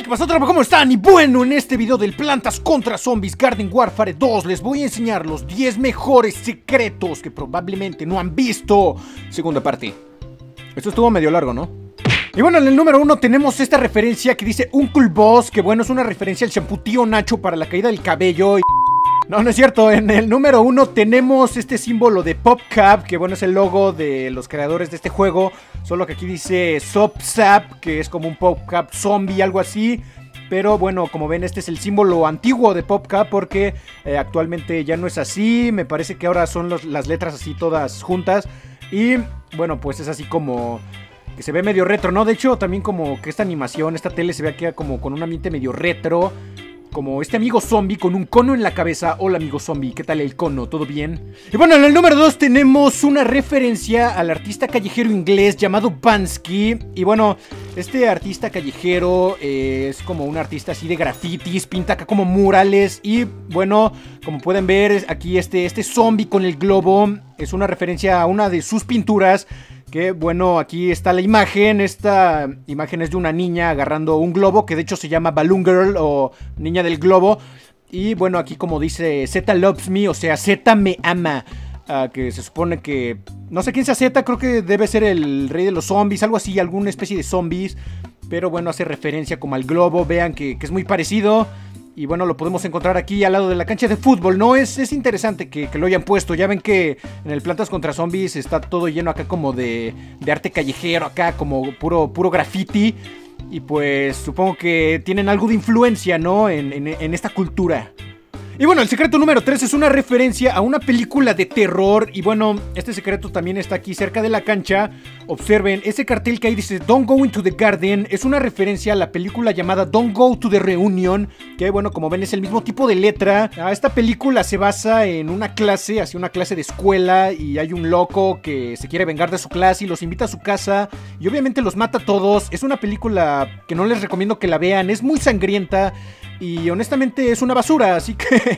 ¿Qué pasó, tropa? ¿Cómo están? Y bueno, en este video del Plantas contra Zombies Garden Warfare 2 les voy a enseñar los 10 mejores secretos que probablemente no han visto. Segunda parte. Esto estuvo medio largo, ¿no? Y bueno, en el número 1 tenemos esta referencia que dice Uncle Boss, que bueno, es una referencia al shampoo Tío Nacho para la caída del cabello. No, no es cierto. En el número 1 tenemos este símbolo de PopCap, que bueno, es el logo de los creadores de este juego. Solo que aquí dice SopZap, que es como un PopCap zombie, algo así. Pero bueno, como ven, este es el símbolo antiguo de PopCap, porque actualmente ya no es así. Me parece que ahora son las letras así todas juntas. Y bueno, pues es así como que se ve medio retro, ¿no? De hecho, también como que esta animación, esta tele se ve aquí como con un ambiente medio retro. Como este amigo zombie con un cono en la cabeza. Hola, amigo zombie, ¿qué tal el cono? ¿Todo bien? Y bueno, en el número 2 tenemos una referencia al artista callejero inglés llamado Bansky. Y bueno, este artista callejero es como un artista así de grafitis, pinta acá como murales. Y bueno, como pueden ver aquí este zombie con el globo es una referencia a una de sus pinturas. Que bueno, aquí está la imagen. Esta imagen es de una niña agarrando un globo, que de hecho se llama Balloon Girl o Niña del Globo. Y bueno, aquí como dice Z loves me, o sea, Z me ama. Que se supone que, no sé quién sea Z, creo que debe ser el rey de los zombies, algo así, alguna especie de zombies. Pero bueno, hace referencia como al globo, vean que es muy parecido. Y bueno, lo podemos encontrar aquí al lado de la cancha de fútbol, ¿no? Es interesante que lo hayan puesto. Ya ven que en el Plantas contra Zombies está todo lleno acá como de arte callejero, acá como puro graffiti. Y pues supongo que tienen algo de influencia, ¿no? En esta cultura. Y bueno, el secreto número 3 es una referencia a una película de terror. Y bueno, este secreto también está aquí cerca de la cancha. Observen, ese cartel que ahí dice Don't Go Into the Garden es una referencia a la película llamada Don't Go to the Reunion. Que bueno, como ven es el mismo tipo de letra. Esta película se basa en una clase, así una clase de escuela. Y hay un loco que se quiere vengar de su clase y los invita a su casa. Y obviamente los mata a todos. Es una película que no les recomiendo que la vean, es muy sangrienta. Y honestamente es una basura, así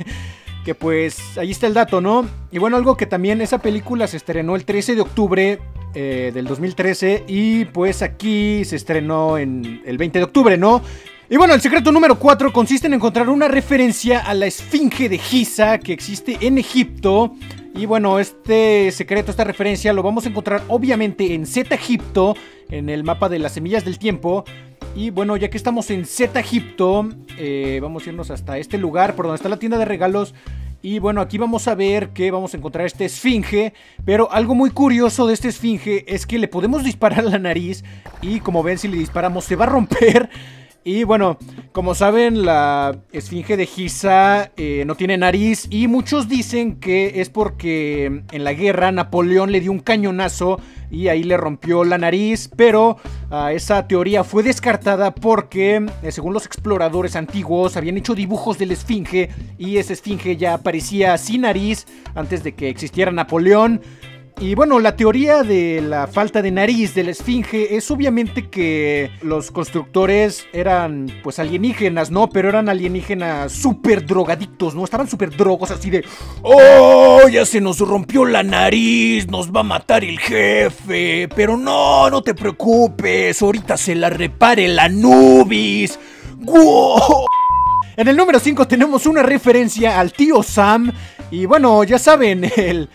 que pues ahí está el dato, ¿no? Y bueno, algo que también esa película se estrenó el 13 de octubre del 2013 y pues aquí se estrenó en el 20 de octubre, ¿no? Y bueno, el secreto número 4 consiste en encontrar una referencia a la esfinge de Giza que existe en Egipto. Y bueno, este secreto, esta referencia lo vamos a encontrar obviamente en Z Egipto, en el mapa de las semillas del tiempo. Y bueno, ya que estamos en Z Egipto, vamos a irnos hasta este lugar por donde está la tienda de regalos. Y bueno, aquí vamos a ver que vamos a encontrar esta esfinge. Pero algo muy curioso de esta esfinge es que le podemos disparar a la nariz. Y como ven, si le disparamos se va a romper. Y bueno, como saben, la esfinge de Giza no tiene nariz. Y muchos dicen que es porque en la guerra Napoleón le dio un cañonazo y ahí le rompió la nariz. Pero esa teoría fue descartada porque, según los exploradores antiguos, habían hecho dibujos de la esfinge. Y esa esfinge ya aparecía sin nariz antes de que existiera Napoleón. Y bueno, la teoría de la falta de nariz de la esfinge es obviamente que los constructores eran pues alienígenas, ¿no? Pero eran alienígenas súper drogadictos, ¿no? Estaban súper drogos así de ¡oh! Ya se nos rompió la nariz, nos va a matar el jefe. Pero no te preocupes, ahorita se la repare la Anubis. ¡Wow! En el número 5 tenemos una referencia al tío Sam. Y bueno, ya saben,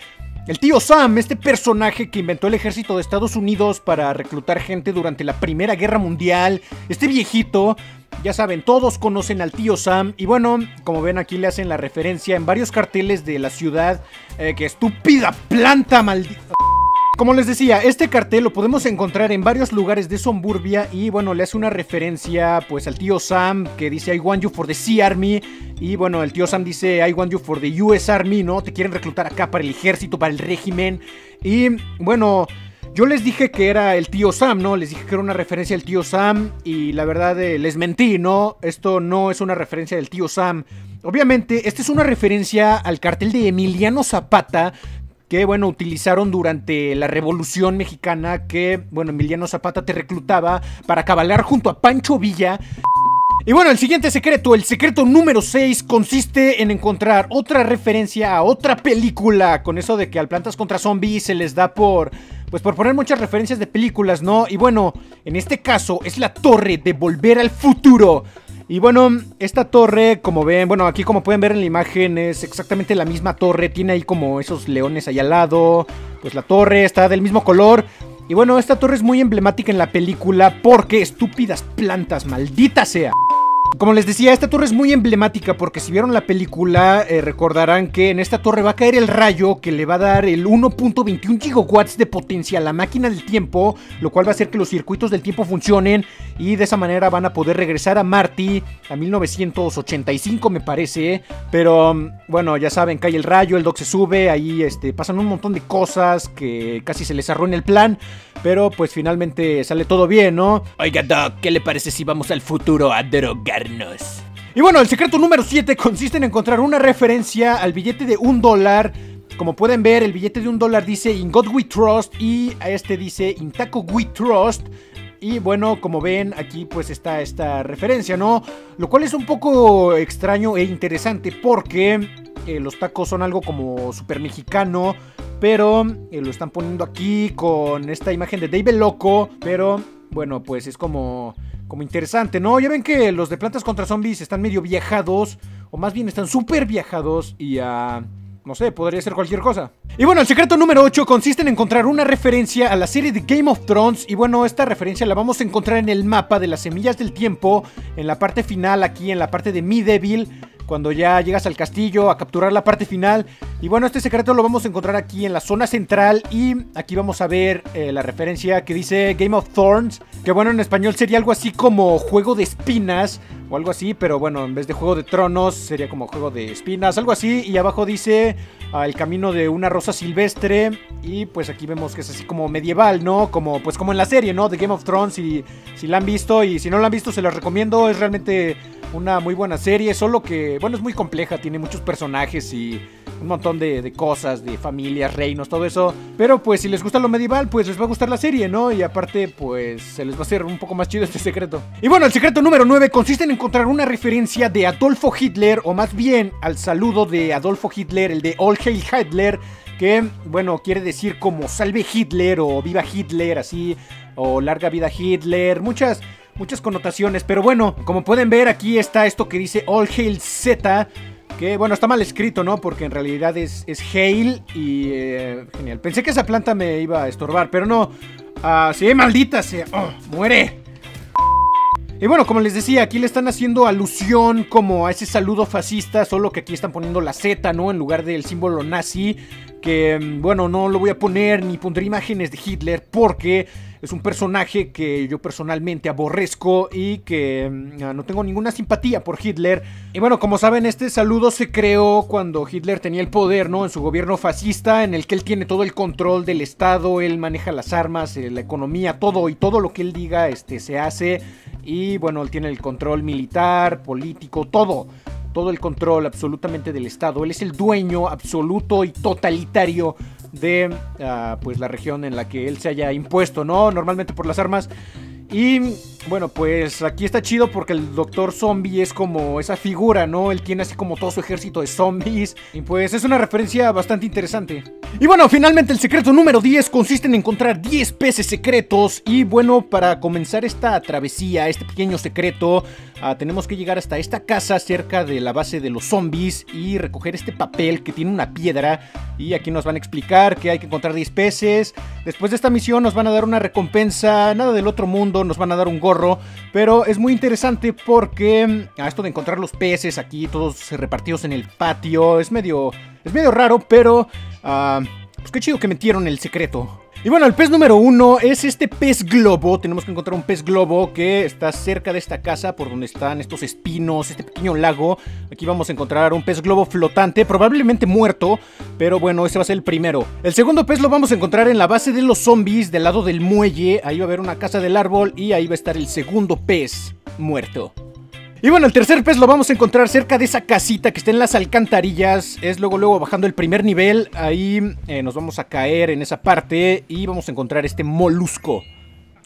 el tío Sam, este personaje que inventó el ejército de Estados Unidos para reclutar gente durante la Primera Guerra Mundial. Este viejito, ya saben, todos conocen al tío Sam. Y bueno, como ven aquí le hacen la referencia en varios carteles de la ciudad. ¡Qué estúpida planta, maldita! Como les decía, este cartel lo podemos encontrar en varios lugares de Somburbia. Y bueno, le hace una referencia pues al tío Sam que dice I want you for the Sea Army. Y bueno, el tío Sam dice I want you for the US Army, ¿no? Te quieren reclutar acá para el ejército, para el régimen. Y bueno, yo les dije que era el tío Sam, ¿no? Les dije que era una referencia al tío Sam. Y la verdad les mentí, ¿no? Esto no es una referencia del tío Sam. Obviamente, esta es una referencia al cartel de Emiliano Zapata, que bueno, utilizaron durante la Revolución Mexicana, que bueno, Emiliano Zapata te reclutaba para cabalgar junto a Pancho Villa. Y bueno, el siguiente secreto, el secreto número 6, consiste en encontrar otra referencia a otra película. Con eso de que al Plantas contra Zombies se les da por pues por poner muchas referencias de películas, ¿no? Y bueno, en este caso es la torre de Volver al Futuro. Y bueno, esta torre, como ven, bueno, aquí como pueden ver en la imagen es exactamente la misma torre. Tiene ahí como esos leones ahí al lado. Pues la torre está del mismo color. Y bueno, esta torre es muy emblemática en la película porque estúpidas plantas, maldita sea. Como les decía, esta torre es muy emblemática porque si vieron la película recordarán que en esta torre va a caer el rayo que le va a dar el 1.21 gigawatts de potencia a la máquina del tiempo, lo cual va a hacer que los circuitos del tiempo funcionen y de esa manera van a poder regresar a Marty a 1985 me parece, pero bueno, ya saben, cae el rayo, el Doc se sube, ahí pasan un montón de cosas que casi se les arruina el plan. Pero pues finalmente sale todo bien, ¿no? Oiga, Doc, ¿qué le parece si vamos al futuro a drogarnos? Y bueno, el secreto número 7 consiste en encontrar una referencia al billete de $1. Como pueden ver, el billete de $1 dice In God We Trust y a este dice In Taco We Trust. Y bueno, como ven, aquí pues está esta referencia, ¿no? Lo cual es un poco extraño e interesante porque los tacos son algo como súper mexicano. Pero lo están poniendo aquí con esta imagen de Dave el Loco. Pero bueno, pues es como interesante, ¿no? Ya ven que los de Plantas contra Zombies están medio viajados. O más bien están súper viajados. Y no sé, podría ser cualquier cosa. Y bueno, el secreto número 8 consiste en encontrar una referencia a la serie de Game of Thrones. Y bueno, esta referencia la vamos a encontrar en el mapa de las semillas del tiempo. En la parte final, aquí en la parte de Medieval. Cuando ya llegas al castillo a capturar la parte final. Y bueno, este secreto lo vamos a encontrar aquí en la zona central. Y aquí vamos a ver la referencia que dice Game of Thorns. Que bueno, en español sería algo así como Juego de Espinas o algo así, pero bueno, en vez de Juego de Tronos sería como Juego de Espinas, algo así. Y abajo dice El camino de una rosa silvestre. Y pues aquí vemos que es así como medieval, ¿no? Como en la serie, ¿no? De Game of Thrones. Y si la han visto y si no la han visto se las recomiendo. Es realmente una muy buena serie, solo que, bueno, es muy compleja, tiene muchos personajes y un montón de cosas, de familias, reinos, todo eso. Pero pues si les gusta lo medieval, pues les va a gustar la serie, ¿no? Y aparte, pues se les va a hacer un poco más chido este secreto. Y bueno, el secreto número 9 consiste en encontrar una referencia de Adolfo Hitler, o más bien al saludo de Adolfo Hitler, el de All Hail Hitler, que, bueno, quiere decir como salve Hitler o viva Hitler, así, o larga vida Hitler, muchas connotaciones, pero bueno, como pueden ver aquí está esto que dice All Hail Z, que bueno, está mal escrito, ¿no? Porque en realidad es Hail y genial. Pensé que esa planta me iba a estorbar, pero no. Sí, maldita sea. Oh, muere. Y bueno, como les decía, aquí le están haciendo alusión como a ese saludo fascista, solo que aquí están poniendo la Z, ¿no? En lugar del símbolo nazi, que bueno, no lo voy a poner ni pondré imágenes de Hitler porque es un personaje que yo personalmente aborrezco y que no tengo ninguna simpatía por Hitler. Y bueno, como saben, este saludo se creó cuando Hitler tenía el poder, ¿no? En su gobierno fascista, en el que él tiene todo el control del Estado, él maneja las armas, la economía, todo, y todo lo que él diga se hace. Y bueno, él tiene el control militar, político, todo el control absolutamente del Estado. Él es el dueño absoluto y totalitario de pues la región en la que él se haya impuesto, ¿no? Normalmente por las armas. Y bueno, pues aquí está chido porque el Doctor Zombie es como esa figura, ¿no? Él tiene así como todo su ejército de zombies. Y pues es una referencia bastante interesante. Y bueno, finalmente el secreto número 10 consiste en encontrar 10 peces secretos. Y bueno, para comenzar esta travesía, este pequeño secreto, tenemos que llegar hasta esta casa cerca de la base de los zombies y recoger este papel que tiene una piedra. Y aquí nos van a explicar que hay que encontrar 10 peces. Después de esta misión nos van a dar una recompensa, nada del otro mundo, nos van a dar un gorro. Pero es muy interesante porque esto de encontrar los peces aquí, todos repartidos en el patio, es medio raro, pero pues qué chido que metieron el secreto. Y bueno, el pez número 1 es este pez globo. Tenemos que encontrar un pez globo que está cerca de esta casa por donde están estos espinos, este pequeño lago. Aquí vamos a encontrar un pez globo flotante, probablemente muerto, pero bueno, ese va a ser el primero. El segundo pez lo vamos a encontrar en la base de los zombies, del lado del muelle. Ahí va a haber una casa del árbol y ahí va a estar el segundo pez muerto. Y bueno, el tercer pez lo vamos a encontrar cerca de esa casita que está en las alcantarillas. Es luego bajando el primer nivel. Ahí nos vamos a caer en esa parte y vamos a encontrar este molusco.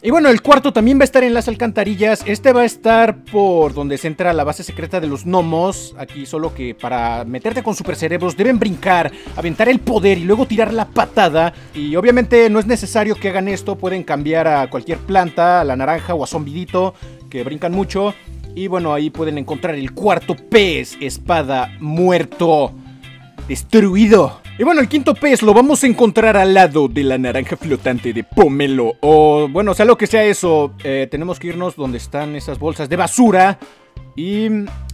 Y bueno, el cuarto también va a estar en las alcantarillas. Este va a estar por donde se entra la base secreta de los gnomos. Aquí solo que para meterte con super cerebros deben brincar, aventar el poder y luego tirar la patada. Y obviamente no es necesario que hagan esto. Pueden cambiar a cualquier planta, a la naranja o a zombidito, que brincan mucho. Y bueno, ahí pueden encontrar el cuarto pez, espada, muerto, destruido. Y bueno, el quinto pez lo vamos a encontrar al lado de la naranja flotante de Pomelo. O bueno, sea lo que sea eso, tenemos que irnos donde están esas bolsas de basura. Y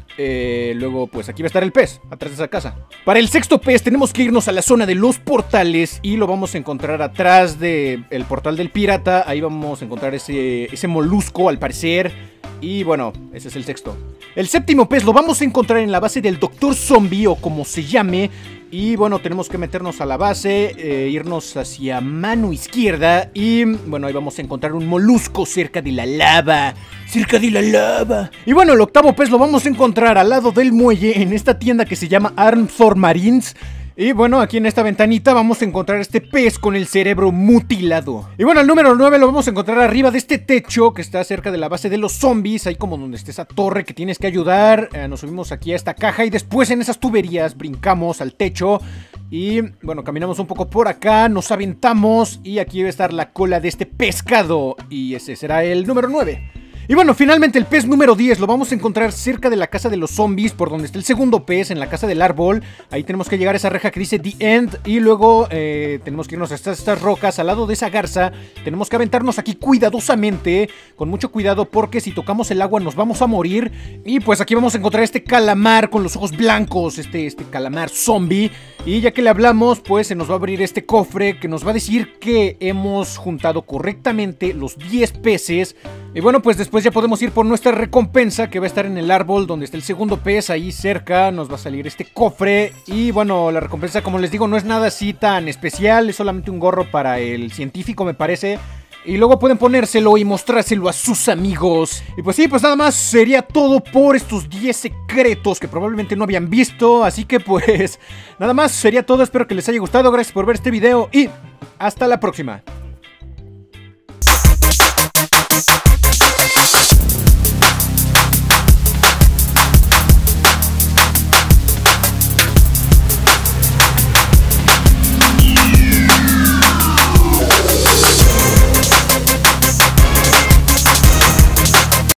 luego pues aquí va a estar el pez, atrás de esa casa. Para el sexto pez tenemos que irnos a la zona de los portales. Y lo vamos a encontrar atrás del portal del pirata. Ahí vamos a encontrar ese molusco al parecer. Y bueno, ese es el sexto. El séptimo pez lo vamos a encontrar en la base del Doctor Zombie o como se llame. Y bueno, tenemos que meternos a la base, irnos hacia mano izquierda. Y bueno, ahí vamos a encontrar un molusco cerca de la lava. Cerca de la lava. Y bueno, el octavo pez lo vamos a encontrar al lado del muelle en esta tienda que se llama Arms for Marines. Y bueno, aquí en esta ventanita vamos a encontrar este pez con el cerebro mutilado. Y bueno, el número 9 lo vamos a encontrar arriba de este techo que está cerca de la base de los zombies. Ahí como donde está esa torre que tienes que ayudar. Nos subimos aquí a esta caja y después en esas tuberías brincamos al techo. Y bueno, caminamos un poco por acá, nos aventamos y aquí va a estar la cola de este pescado. Y ese será el número 9. Y bueno, finalmente el pez número 10 lo vamos a encontrar cerca de la casa de los zombies, por donde está el segundo pez, en la casa del árbol. Ahí tenemos que llegar a esa reja que dice The End. Y luego tenemos que irnos hasta estas rocas, al lado de esa garza. Tenemos que aventarnos aquí cuidadosamente, con mucho cuidado, porque si tocamos el agua nos vamos a morir. Y pues aquí vamos a encontrar este calamar con los ojos blancos, este calamar zombie. Y ya que le hablamos, pues se nos va a abrir este cofre que nos va a decir que hemos juntado correctamente los 10 peces. Y bueno, pues después ya podemos ir por nuestra recompensa, que va a estar en el árbol donde está el segundo pez. Ahí cerca nos va a salir este cofre. Y bueno, la recompensa, como les digo, no es nada así tan especial. Es solamente un gorro para el científico, me parece. Y luego pueden ponérselo y mostrárselo a sus amigos. Y pues sí, pues nada más sería todo por estos 10 secretos que probablemente no habían visto. Así que pues nada más sería todo, espero que les haya gustado. Gracias por ver este video y hasta la próxima.